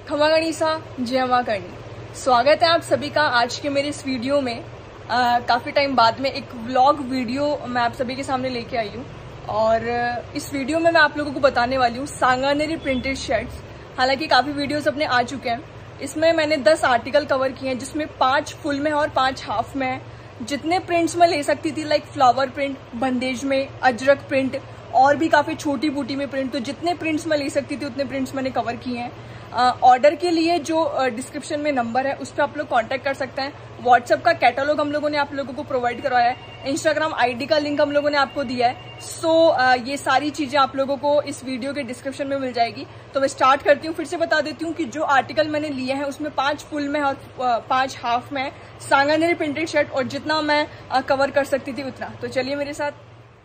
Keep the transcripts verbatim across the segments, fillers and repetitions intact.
खमा गणिसा जय मां करनी। स्वागत है आप सभी का आज के मेरे इस वीडियो में। आ, काफी टाइम बाद में एक व्लॉग वीडियो मैं आप सभी के सामने लेके आई हूँ और इस वीडियो में मैं आप लोगों को बताने वाली हूँ सांगानेरी प्रिंटेड शर्ट्स। हालांकि काफी वीडियोस अपने आ चुके हैं, इसमें मैंने दस आर्टिकल कवर किए हैं जिसमें पांच फुल में और पांच हाफ में है। जितने प्रिंट्स मैं ले सकती थी लाइक फ्लावर प्रिंट, बंदेज में, अजरक प्रिंट और भी काफी छोटी बूटी में प्रिंट, तो जितने प्रिंट्स मैं ले सकती थी उतने प्रिंट्स मैंने कवर किए हैं। ऑर्डर के लिए जो डिस्क्रिप्शन में नंबर है उस पर आप लोग कांटेक्ट कर सकते हैं। व्हाट्सएप का कैटलॉग हम लोगों ने आप लोगों को प्रोवाइड करवाया है, इंस्टाग्राम आईडी का लिंक हम लोगों ने आपको दिया है। सो so, ये सारी चीजें आप लोगों को इस वीडियो के डिस्क्रिप्शन में मिल जाएगी। तो मैं स्टार्ट करती हूँ, फिर से बता देती हूँ कि जो आर्टिकल मैंने लिए हैं उसमें पांच फुल में और पांच हाफ में सांगानेरी प्रिंटेड शर्ट और जितना मैं कवर कर सकती थी उतना। तो चलिए मेरे साथ।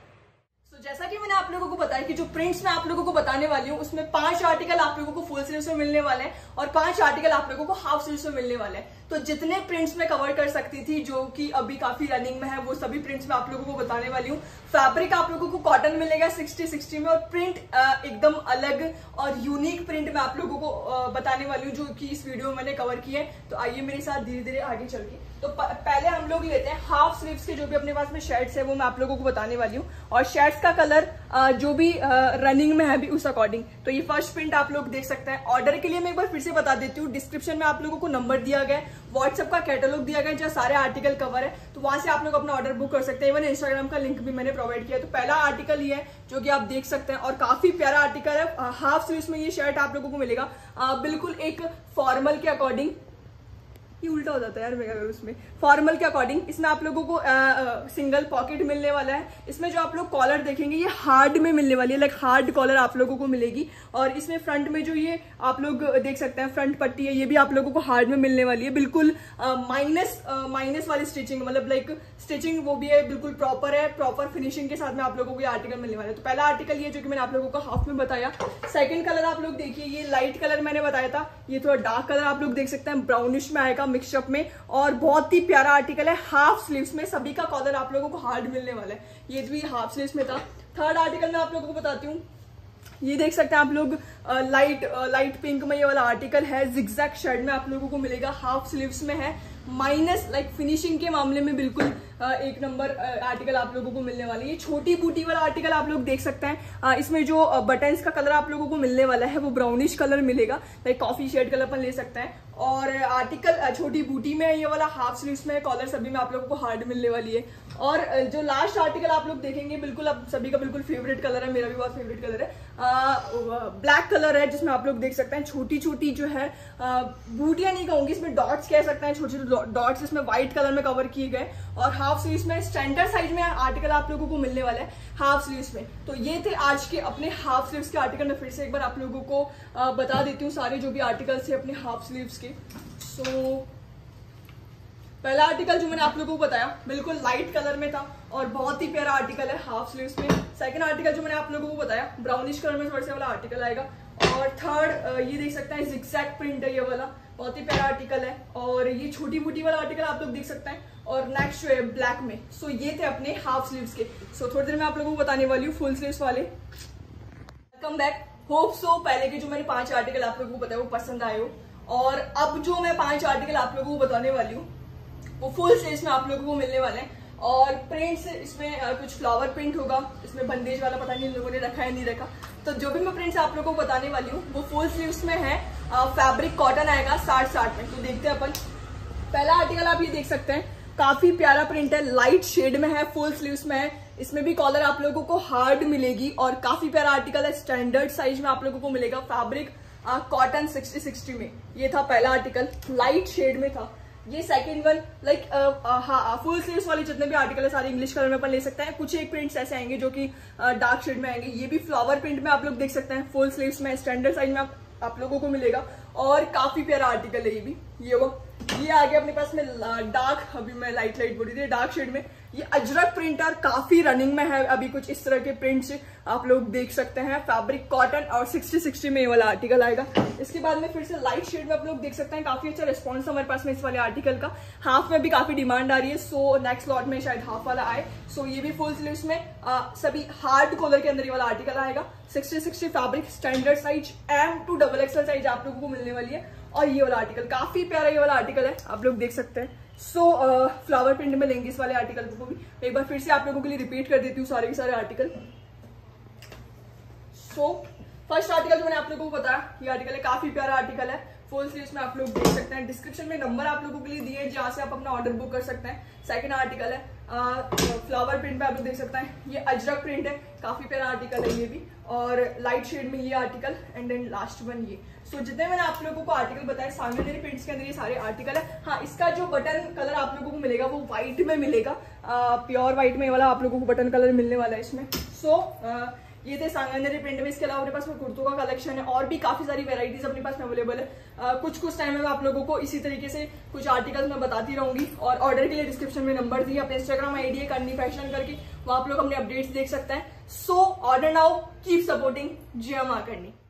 जैसा कि मैंने आप लोगों को बताया कि जो प्रिंट्स मैं आप लोगों को बताने वाली हूँ उसमें पांच आर्टिकल आप लोगों को फुल स्लीव्स में मिलने वाले हैं और पांच आर्टिकल आप लोगों को हाफ स्लीव्स में मिलने वाले हैं। तो जितने प्रिंट्स मैं कवर कर सकती थी जो कि अभी काफी रनिंग में है वो सभी प्रिंट्स मैं आप लोगों को बताने वाली हूँ। फैब्रिक आप लोगों को कॉटन मिलेगा सिक्सटी सिक्सटी में और प्रिंट एकदम अलग और यूनिक प्रिंट मैं आप लोगों को बताने वाली हूँ जो कि इस वीडियो में मैंने कवर किए हैं। तो आइए मेरे साथ धीरे धीरे आगे चल के। तो पहले हम लोग लेते हैं हाफ स्लीव्स के जो भी अपने पास में शर्ट्स है वो मैं आप लोगों को बताने वाली हूँ और शर्ट्स का कलर जो भी रनिंग में है भी उस अकॉर्डिंग। तो ये फर्स्ट प्रिंट आप लोग देख सकते हैं। ऑर्डर के लिए मैं एक बार फिर से बता देती हूँ, डिस्क्रिप्शन में आप लोगों को नंबर दिया गया है, व्हाट्सएप का कैटलॉग दिया गया है जहाँ सारे आर्टिकल कवर है, तो वहां से आप लोग अपना ऑर्डर बुक कर सकते हैं। इवन इंस्टाग्राम का लिंक भी मैंने प्रोवाइड किया। तो पहला आर्टिकल ये है जो कि आप देख सकते हैं और काफी प्यारा आर्टिकल है। हाफ स्लीव्स में ये शर्ट आप लोगों को मिलेगा बिल्कुल एक फॉर्मल के अकॉर्डिंग। ये उल्टा हो जाता है यार मैं अगर उसमें फॉर्मल के अकॉर्डिंग। इसमें आप लोगों को आ, आ, सिंगल पॉकेट मिलने वाला है। इसमें जो आप लोग कॉलर देखेंगे ये हार्ड में मिलने वाली है, लाइक हार्ड कॉलर आप लोगों को मिलेगी। और इसमें फ्रंट में जो ये आप लोग देख सकते हैं फ्रंट पट्टी है ये भी आप लोगों को हार्ड में मिलने वाली है। बिल्कुल माइनस माइनस वाली स्टिचिंग, मतलब लाइक स्टिचिंग वो भी है बिल्कुल प्रॉपर है, प्रॉपर फिनिशिंग के साथ में आप लोगों को ये आर्टिकल मिलने वाला है। तो पहला आर्टिकल ये जो कि मैंने आप लोगों को हाफ में बताया। सेकंड कलर आप लोग देखिए, ये लाइट कलर मैंने बताया था, ये थोड़ा डार्क कलर आप लोग देख सकते हैं, ब्राउनिश में आएगा मिक्सअप में और बहुत ही प्यारा आर्टिकल है। हाफ स्लीव्स में सभी का कॉलर आप लोगों को हार्ड मिलने वाला है, ये भी हाफ स्लीव्स में था। थर्ड आर्टिकल मैं आप लोगों को बताती हूँ, ये देख सकते हैं आप लोग लाइट लाइट पिंक में ये वाला आर्टिकल है, जिगजैग शर्ट में आप लोगों को मिलेगा, हाफ स्लीव्स में है, माइनस लाइक फिनिशिंग के मामले में बिल्कुल एक नंबर आर्टिकल आप लोगों को मिलने वाला है। ये छोटी बूटी वाला आर्टिकल आप लोग देख सकते हैं। इसमें जो बटन्स का कलर आप लोगों को मिलने वाला है वो ब्राउनिश कलर मिलेगा, लाइक कॉफी शेड कलर पर ले सकते हैं। और आर्टिकल छोटी बूटी में ये वाला हाफ स्लीव्स में, कॉलर सभी में आप लोगों को हार्ड मिलने वाली है। और जो लास्ट आर्टिकल आप लोग देखेंगे बिल्कुल आप सभी का बिल्कुल फेवरेट कलर है, मेरा भी बहुत फेवरेट कलर है, ब्लैक कलर है जिसमें आप लोग देख सकते हैं छोटी छोटी जो है बूटियां नहीं कहूंगी, इसमें डॉट्स कह सकते हैं, छोटे छोटे डॉट्स इसमें व्हाइट कलर में कवर किए गए। और हाफ स्लीव्स में स्टैंडर्ड साइज में आर्टिकल आप लोगों को मिलने वाला है हाफ स्लीव्स में। तो ये थे आज के अपने हाफ स्लीव्स के आर्टिकल। मैं फिर से एक बार आप लोगों को आ, बता देती हूँ सारे जो भी आर्टिकल्स है अपने हाफ स्लीव्स के। सो so, पहला आर्टिकल जो मैंने आप लोगों को बताया बिल्कुल लाइट कलर में था और बहुत ही प्यारा आर्टिकल है हाफ स्लीव्स में। सेकंड आर्टिकल जो मैंने आप लोगों को बताया ब्राउनिश कलर में थोड़ा सा वाला आर्टिकल आएगा। और थर्ड ये देख सकते हैं जिगजैग प्रिंट है ये वाला, बहुत ही प्यारा आर्टिकल है। और ये छोटी बूटी वाला आर्टिकल आप लोग देख सकते हैं और नेक्स्ट जो है ब्लैक में। सो so, ये थे अपने हाफ स्लीव्स के। सो so, थोड़ी देर में आप लोगों को बताने वाली हूँ फुल स्लीव्स वाले। वेलकम बैक, होप सो पहले के जो मैंने पांच आर्टिकल आप लोगों को बताया वो पसंद आए हो। और अब जो मैं पांच आर्टिकल आप लोगों को बताने वाली हूँ वो फुल स्लीव्स में आप लोगों को मिलने वाले हैं। और प्रिंट्स इसमें कुछ फ्लावर प्रिंट होगा, इसमें बंदेज वाला पता नहीं इन लोगों ने रखा है नहीं रखा। तो जो भी मैं प्रिंट्स आप लोगों को बताने वाली हूँ वो फुल स्लीव्स में है, फैब्रिक कॉटन आएगा साठ साठ में। तो देखते हैं अपन। पहला आर्टिकल आप ये देख सकते हैं, काफी प्यारा प्रिंट है, लाइट शेड में है, फुल स्लीव्स में है, इसमें भी कॉलर आप लोगों को हार्ड मिलेगी और काफी प्यारा आर्टिकल है, स्टैंडर्ड साइज में आप लोगों को मिलेगा, फैब्रिक कॉटन सिक्सटी सिक्सटी में। ये था पहला आर्टिकल, लाइट शेड में था। ये सेकंड वन लाइक हाँ फुल स्लीव्स वाले जितने भी आर्टिकल है सारे इंग्लिश कलर में अपन ले सकते हैं। कुछ एक प्रिंट्स ऐसे आएंगे जो कि डार्क शेड में आएंगे। ये भी फ्लावर प्रिंट में आप लोग देख सकते हैं, फुल स्लीव्स में, स्टैंडर्ड साइज में आप, आप लोगों को मिलेगा और काफी प्यारा आर्टिकल है ये भी। ये वो ये आ गया अपने पास में डार्क, अभी मैं लाइट लाइट बोल रही थी, डार्क शेड में। ये अजरक प्रिंट और काफी रनिंग में है अभी, कुछ इस तरह के प्रिंट्स आप लोग देख सकते हैं, फैब्रिक कॉटन और सिक्सटी सिक्सटी में ये वाला आर्टिकल आएगा। इसके बाद में फिर से लाइट शेड में आप लोग देख सकते हैं, काफी अच्छा रिस्पॉन्स हमारे पास में इस वाले आर्टिकल का। हाफ में भी काफी डिमांड आ रही है, सो नेक्स्ट लॉट में शायद हाफ वाला आए। सो ये भी फुल स्लीव्स में आ, सभी हार्ड कॉलर के अंदर ये वाला आर्टिकल आएगा। Sixty sixty fabric, standard size M to double XL size आप लोगों को मिलने वाली है। और ये वाला आर्टिकल काफी प्यारा ये वाला आर्टिकल है, आप लोग देख सकते हैं। सो फ्लावर प्रिंट में लेंगे इस वाले आर्टिकल को भी। एक बार फिर से आप लोगों के लिए रिपीट कर देती हूँ सारे के सारे आर्टिकल। सो फर्स्ट आर्टिकल जो मैंने आप लोगों को बताया, ये आर्टिकल है, काफी प्यारा आर्टिकल है, फुल स्लीव्स में आप लोग देख सकते हैं। डिस्क्रिप्शन में नंबर आप लोगों के लिए दिए हैं जहाँ से आप अपना ऑर्डर बुक कर सकते हैं। सेकंड आर्टिकल है फ्लावर प्रिंट में, आप लोग देख सकते हैं, ये अजरक प्रिंट है, काफी प्यारा आर्टिकल है ये भी, और लाइट शेड में ये article, and then last one ये। सो so, जितने मैंने आप लोगों को आर्टिकल बताया सांगनेरी प्रिंट्स के अंदर ये सारे आर्टिकल है। हाँ, इसका जो बटन कलर आप लोगों को मिलेगा वो व्हाइट में मिलेगा, प्योर व्हाइट में वाला आप लोगों को बटन कलर मिलने वाला है इसमें। सो so, ये थे सांगनेरी प्रिंट में। इसके अलावा अपने पास में कुर्तों का कलेक्शन है और भी काफी सारी वेराइटीज अपने पास में अवेलेबल है। आ, कुछ कुछ टाइम में मैं आप लोगों को इसी तरीके से कुछ आर्टिकल्स मैं बताती रहूंगी। और ऑर्डर के लिए डिस्क्रिप्शन में नंबर दिए, अपने इंस्टाग्राम आईडी है करनी फैशन करके, वहां आप लोग अपने अपडेट्स देख सकते हैं। So order now, keep supporting जिया मां करनी।